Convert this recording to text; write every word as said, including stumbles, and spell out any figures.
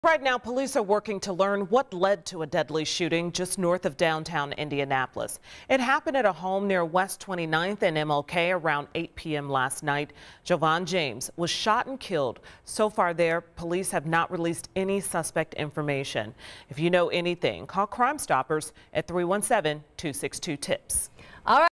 Right now, police are working to learn what led to a deadly shooting just north of downtown Indianapolis. It happened at a home near West twenty-ninth and M L K around eight p m last night. Jovan James was shot and killed. So far there, police have not released any suspect information. If you know anything, call Crime Stoppers at three one seven, two six two, TIPS. All right.